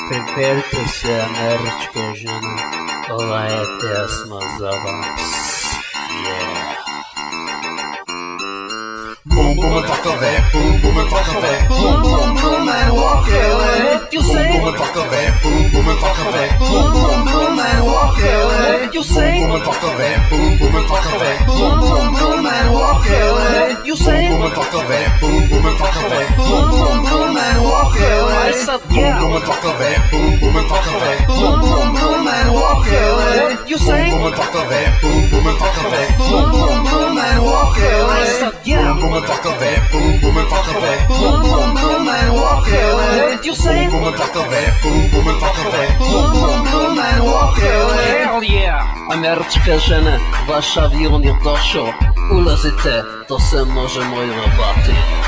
Priperite se, američke žene, ova je pjesma za vas. Yeah. Boom boom and fuck away, boom boom and fuck away, boom boom boom and walk away. You say boom boom and fuck away, boom boom and fuck away, boom boom boom and walk away. You say boom boom and fuck away, boom boom and fuck away, boom boom boom and walk away. You say boom boom and fuck away, boom boom and fuck away, boom boom boom and walk away. I said yeah. boom boom and fuck away, boom boom and fuck away, Boom boom boom and walk away. You say boom boom and fuck away, boom boom and fuck away, boom boom boom and walk away. I said yeah. boom boom and fuck away, boom boom and fuck away, Boom boom boom and walk away. You say boom boom and fuck away, boom boom and fuck away, boom boom boom and walk away. Hell yeah! Američke žene, vaš avion je došao. Ulazite, to se može mojima bati.